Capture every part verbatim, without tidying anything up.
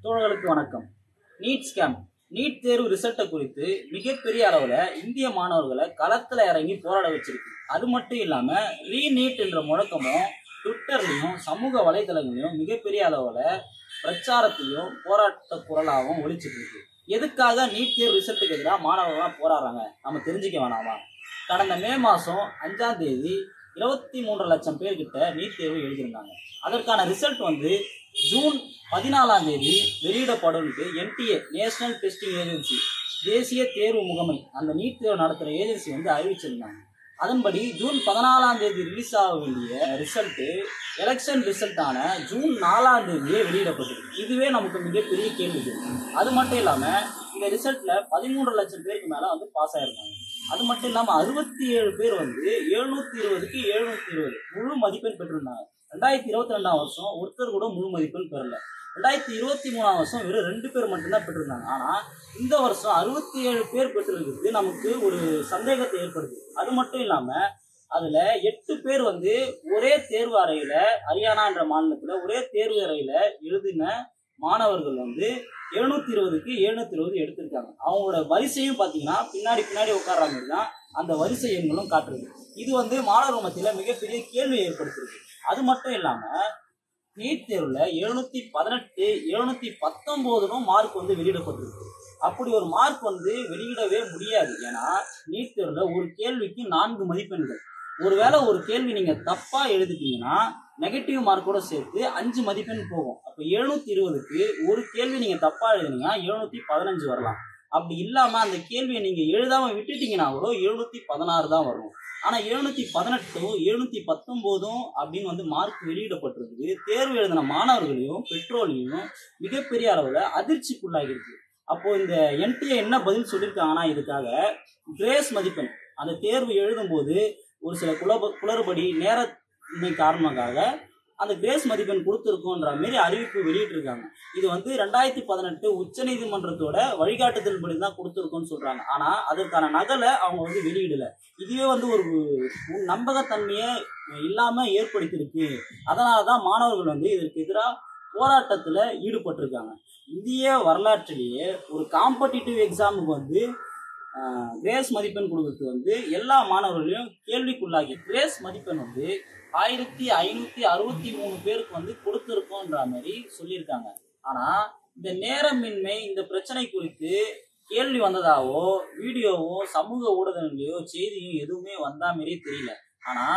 தோழர்களுக்கு வணக்கம். NEET scam NEET தேர்வு ரிசல்ட்டை குறித்து மிகப்பெரிய அளவில் இந்திய மாணவர்களை களத்தில் இறங்கி போராட வச்சிருக்கு. அது மட்டும் இல்லாமல் ரீநீட் என்ற முழக்கமும் ட்விட்டர்லையும் சமூக வலைதளங்களையும் மிகப்பெரிய அளவில் பிரச்சாரத்தையும் போராட்ட குரலாகவும் ஒழிச்சிட்டு இருக்கு. எதுக்காக நீட் தேர்வு ரிசல்ட்டுக்கு எதிராக மாணவர்கள்லாம் போராடுறாங்க நம்ம தெரிஞ்சுக்க வேணாமா? கடந்த மே மாதம் அஞ்சாம் தேதி இருபத்தி மூன்று லட்சம் பேர்கிட்ட நீட் தேர்வு எழுதியிருந்தாங்க. அதற்கான ரிசல்ட் வந்து ஜூன் பதினாலாம் தேதி வெளியிடப்படும். என்டிஏ நேஷனல் டெஸ்டிங் ஏஜென்சி தேசிய தேர்வு முகமை அந்த நீட் தேர்வு நடத்துகிற ஏஜென்சி வந்து அறிவிச்சிருந்தாங்க. அதன்படி ஜூன் பதினாலாம் தேதி ரிலீஸ் ஆக வேண்டிய ரிசல்ட்டு எலெக்ஷன் ரிசல்ட்டான ஜூன் நாலாம் தேதியே வெளியிடப்பட்டது. இதுவே நமக்கு மிகப்பெரிய கேள்வி. அது மட்டும் இல்லாமல் இந்த ரிசல்ட்டில் பதிமூன்று லட்சம் பேருக்கு மேலே வந்து பாஸ் ஆகிருக்காங்க. அது மட்டும் இல்லாமல் அறுபத்தி ஏழு பேர் வந்து எழுநூற்றி இருபதுக்கு எழுநூற்றி இருபது முழு மதிப்பெண் பெற்றிருந்தாங்க. ரெண்டாயிரத்தி இருபத்தி ரெண்டாம் வருஷம் ஒருத்தர் கூட முழு மதிப்பெண் பெறல. ரெண்டாயிரத்தி இருபத்தி மூணாம் வருஷம் வெறும் ரெண்டு பேர் மட்டும்தான் பெற்றிருந்தாங்க. ஆனால் இந்த வருஷம் அறுபத்தி ஏழு பேர் பெற்றிருக்கிறது நமக்கு ஒரு சந்தேகத்தை ஏற்படுது. அது மட்டும் இல்லாமல் அதில் எட்டு பேர் வந்து ஒரே தேர்வு அறையில் ஹரியானான்ற மாநிலத்தில் ஒரே தேர்வு அறையில் எழுதின மாணவர்கள் வந்து எழுநூத்தி இருபதுக்கு எழுநூத்தி இருபது எடுத்திருக்காங்க. அவங்களோட வரிசையும் பார்த்தீங்கன்னா பின்னாடி பின்னாடி உட்கார்ற மாதிரி தான் அந்த வரிசை எண்களும் காட்டுறது. இது வந்து மாணவர் மத்தியில் மிகப்பெரிய கேள்வி ஏற்படுத்திருக்கு. அது மட்டும் இல்லாமல் நீட் தேர்வில் எழுநூத்தி பதினெட்டு எழுநூத்தி பத்தொம்போதுனும் மார்க் வந்து வெளியிடப்பட்டிருக்கு. அப்படி ஒரு மார்க் வந்து வெளியிடவே முடியாது. ஏன்னா நீட் தேர்வில் ஒரு கேள்விக்கு நான்கு மதிப்பெண்கள். ஒருவேளை ஒரு கேள்வி நீங்கள் தப்பாக எழுதிட்டீங்கன்னா நெகட்டிவ் மார்க்கோட சேர்த்து அஞ்சு மதிப்பெண் போகும். அப்போ எழுநூத்தி இருபதுக்கு ஒரு கேள்வி நீங்கள் தப்பாக எழுதினீங்கன்னா எழுநூத்தி பதினஞ்சு வரலாம். அப்படி இல்லாமல் அந்த கேள்வியை நீங்கள் எழுதாமல் விட்டுட்டீங்கன்னா கூட எழுநூத்தி பதினாறு தான் வரும். ஆனால் எழுநூத்தி பதினெட்டும் எழுநூத்தி பத்தொம்போதும் அப்படின்னு வந்து மார்க் வெளியிடப்பட்டிருக்கு. தேர்வு எழுதின மாணவர்களையும் பெற்றோரையும் மிகப்பெரிய அளவில் அதிர்ச்சிக்குள்ளாகிருக்கு. அப்போ இந்த என்டிஏ என்ன பதில் சொல்லியிருக்காங்கன்னா, இதுக்காக கிரேஸ் மதிப்பெண் அந்த தேர்வு எழுதும்போது ஒரு சில குளப குளறுபடி நேரத்தின்மை காரணமாக அந்த கிரேஸ் மதிப்பெண் கொடுத்துருக்கோன்ற மாரி அறிவிப்பு வெளியிட்டிருக்காங்க. இது வந்து ரெண்டாயிரத்தி பதினெட்டு உச்ச நீதிமன்றத்தோட வழிகாட்டுதல்படி தான் கொடுத்துருக்கோன்னு சொல்றாங்க. ஆனா அதற்கான நகலை அவங்க வந்து வெளியிடல. இதுவே வந்து ஒரு நம்பகத்தன்மையை இல்லாம ஏற்படுத்தியிருக்கு. அதனாலதான் மாணவர்கள் வந்து இதற்கு எதிராக போராட்டத்துல ஈடுபட்டிருக்காங்க. இந்திய வரலாற்றிலேயே ஒரு காம்படிட்டிவ் எக்ஸாமுக்கு வந்து கிரேஸ் மதிப்பெண் கொடுக்கறது வந்து எல்லா மாணவர்களையும் கேள்விக்குள்ளாகி கிரேஸ் மதிப்பெண் வந்து ஆயிரத்தி ஐநூத்தி அறுபத்தி மூணு பேருக்கு வந்து கொடுத்துருக்கோன்ற மாதிரி சொல்லியிருக்காங்க. ஆனா இந்த நேரமின்மை இந்த பிரச்சனை குறித்து கேள்வி வந்ததாவோ வீடியோவோ சமூக ஊடகங்களையோ செய்தியும் எதுவுமே வந்தா மாதிரியே தெரியல. ஆனா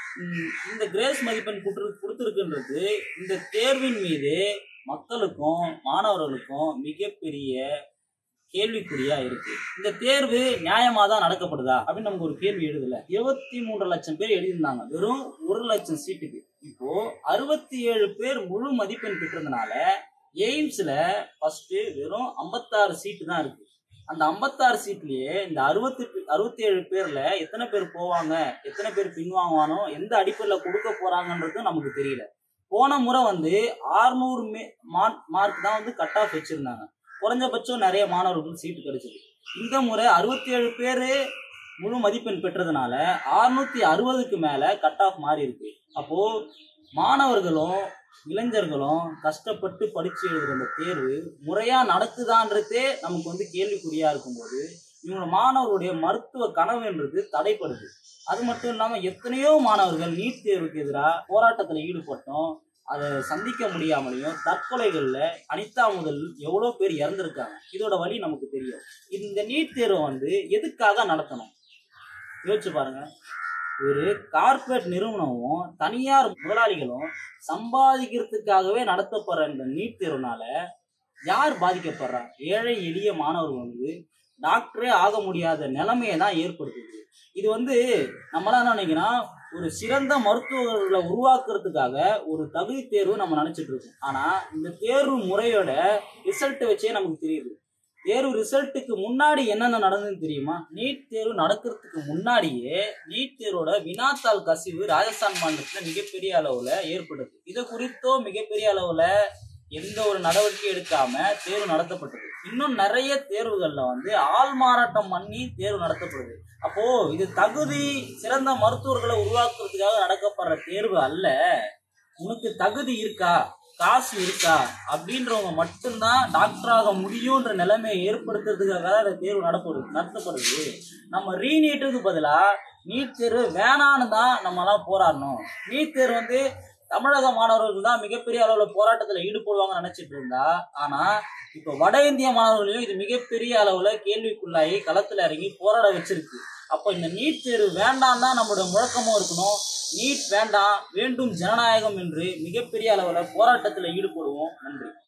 இந்த கிரேஸ் மதிப்பெண் கொடுத்து கொடுத்துருக்குன்றது இந்த தேர்வின் மீது மக்களுக்கும் மாணவர்களுக்கும் மிகப்பெரிய கேள்விக்குறியா இருக்கு. இந்த தேர்வு நியாயமா தான் நடக்கப்படுதா அப்படின்னு நமக்கு ஒரு கேள்வி எழுதல. இருபத்தி மூன்று லட்சம் பேர் எழுதியிருந்தாங்க வெறும் ஒரு லட்சம் சீட்டுக்கு. இப்போ அறுபத்தி ஏழு பேர் முழு மதிப்பெண் பெற்றதுனால எய்ம்ஸ்ல ஃபர்ஸ்ட் வெறும் ஐம்பத்தாறு சீட்டு தான் இருக்கு. அந்த ஐம்பத்தாறு சீட்லயே இந்த அறுபத்தி அறுபத்தி ஏழு பேர்ல எத்தனை பேர் போவாங்க, எத்தனை பேர் பின்வாங்குவானோ, எந்த அடிப்படையில் கொடுக்க போறாங்கன்றதும் நமக்கு தெரியல. போன முறை வந்து ஆறுநூறு மார்க் தான் வந்து கட் ஆஃப் வச்சிருந்தாங்க. குறைஞ்சபட்சம் நிறைய மாணவர்களுக்கு சீட்டு கிடைச்சது. இந்த முறை அறுபத்தி ஏழு பேரு முழு மதிப்பெண் பெற்றதுனால அறுநூத்தி அறுபதுக்கு மேல கட் ஆஃப் மாறி இருக்கு. அப்போ மாணவர்களும் இளைஞர்களும் கஷ்டப்பட்டு படிச்சு எழுதுற அந்த தேர்வு முறையா நடக்குதான்றதே நமக்கு வந்து கேள்விக்குறியா இருக்கும்போது இவங்க மாணவர்களுடைய மருத்துவ கனவுன்றது தடைப்படுது. அது மட்டும் இல்லாம எத்தனையோ மாணவர்கள் நீட் தேர்வுக்கு எதிராக போராட்டத்துல ஈடுபட்டோம். அதை சந்திக்க முடியாமலையும் தற்கொலைகள்ல அனிதா முதல் எவ்வளோ பேர் இறந்துருக்காங்க. இதோட வழி நமக்கு தெரியும். இந்த நீட் தேர்வை வந்து எதுக்காக நடத்தணும் யோசிச்சு பாருங்க. ஒரு கார்பரேட் நிறுவனமும் தனியார் முதலாளிகளும் சம்பாதிக்கிறதுக்காகவே நடத்தப்படுற இந்த நீட் தேர்வுனால யார் பாதிக்கப்படுறா? ஏழை எளிய மாணவர்கள் வந்து டாக்டரே ஆக முடியாத நிலைமையை தான் ஏற்படுத்துது. இது வந்து நம்மளாம் என்ன நினைக்கிறோம், ஒரு சிறந்த மருத்துவர்களை உருவாக்குறதுக்காக ஒரு தகுதி தேர்வு நம்ம நினைச்சிட்டு இருக்கோம். ஆனா இந்த தேர்வு முறையோட ரிசல்ட்டை வச்சே நமக்கு தெரியுது. தேர்வு ரிசல்ட்டுக்கு முன்னாடி என்னென்ன நடந்ததுன்னு தெரியுமா? நீட் தேர்வு நடக்கிறதுக்கு முன்னாடியே நீட் தேர்வோட வினாத்தாள் கசிவு ராஜஸ்தான் மாநிலத்துல மிகப்பெரிய அளவுல ஏற்படுது. இதை குறித்தோ மிகப்பெரிய அளவுல எந்த ஒரு நடவடிக்கை எடுக்காம தேர்வு நடத்தப்பட்டது. இன்னும் நிறைய தேர்வுகள்ல வந்து ஆள் மாறாட்டம் பண்ணி தேர்வு நடத்தப்படுது. அப்போ இது தகுதி சிறந்த மருத்துவர்களை உருவாக்குறதுக்காக நடக்கப்படுற தேர்வு அல்ல. உனக்கு தகுதி இருக்கா, காசு இருக்கா அப்படின்றவங்க மட்டும்தான் டாக்டராக முடியுன்ற நிலைமையை ஏற்படுத்துறதுக்காக அந்த தேர்வு நடப்படுது நடத்தப்படுது. நம்ம ரீநீட்டுக்கு பதிலாக நீட் தேர்வு வேணான்னு தான் நம்மலாம் போராடணும். நீட் தேர்வு வந்து தமிழக மாணவர்கள் தான் மிகப்பெரிய அளவில் போராட்டத்தில் ஈடுபடுவாங்கன்னு நினைச்சிட்டு இருந்தா, ஆனா இப்போ வட இந்திய மாணவர்களையும் இது மிகப்பெரிய அளவுல கேள்விக்குள்ளாகி களத்துல இறங்கி போராட வச்சிருக்கு. அப்போ இந்த நீட் தேர்வு வேண்டாம் தான் நம்மளோட முழக்கமும் இருக்கணும். நீட் வேண்டாம், வேண்டும் ஜனநாயகம் என்று மிகப்பெரிய அளவுல போராட்டத்தில் ஈடுபடுவோம். நன்றி.